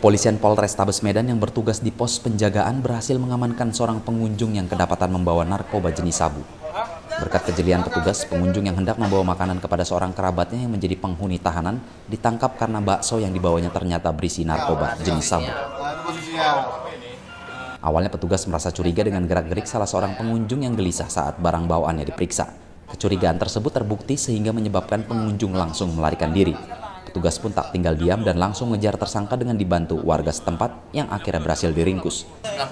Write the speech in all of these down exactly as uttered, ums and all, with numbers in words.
Kepolisian Polrestabes Medan yang bertugas di pos penjagaan berhasil mengamankan seorang pengunjung yang kedapatan membawa narkoba jenis sabu. Berkat kejelian petugas, pengunjung yang hendak membawa makanan kepada seorang kerabatnya yang menjadi penghuni tahanan ditangkap karena bakso yang dibawanya ternyata berisi narkoba jenis sabu. Awalnya petugas merasa curiga dengan gerak-gerik salah seorang pengunjung yang gelisah saat barang bawaannya diperiksa. Kecurigaan tersebut terbukti sehingga menyebabkan pengunjung langsung melarikan diri. Petugas pun tak tinggal diam dan langsung mengejar tersangka dengan dibantu warga setempat yang akhirnya berhasil diringkus.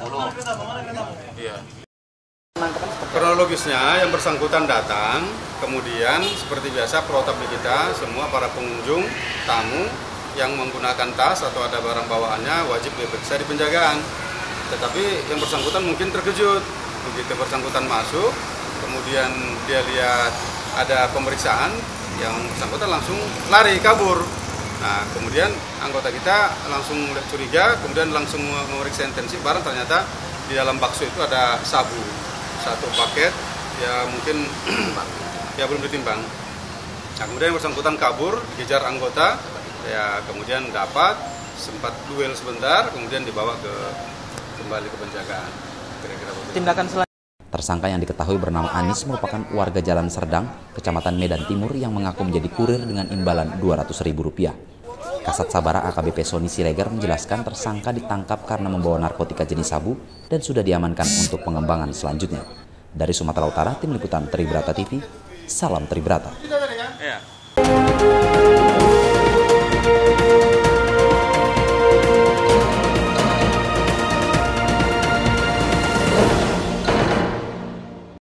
Kronologisnya yang bersangkutan datang, kemudian seperti biasa protap di kita, semua para pengunjung, tamu yang menggunakan tas atau ada barang bawaannya wajib diperiksa di penjagaan. Tetapi yang bersangkutan mungkin terkejut, begitu bersangkutan masuk, kemudian dia lihat ada pemeriksaan, yang bersangkutan langsung lari, kabur. Nah, kemudian anggota kita langsung curiga, kemudian langsung memeriksa intensif, barang ternyata di dalam bakso itu ada sabu. Satu paket, ya mungkin ya belum ditimbang. Nah, kemudian yang bersangkutan kabur, dikejar anggota, ya kemudian dapat, sempat duel sebentar, kemudian dibawa ke kembali ke penjagaan. Kira-kira tindakan selanjutnya. Tersangka yang diketahui bernama Anis merupakan warga Jalan Serdang, Kecamatan Medan Timur yang mengaku menjadi kurir dengan imbalan dua ratus ribu rupiah. Kasat Sabara A K B P Sony Siregar menjelaskan tersangka ditangkap karena membawa narkotika jenis sabu dan sudah diamankan untuk pengembangan selanjutnya. Dari Sumatera Utara, Tim Liputan Tribrata T V, salam Tribrata.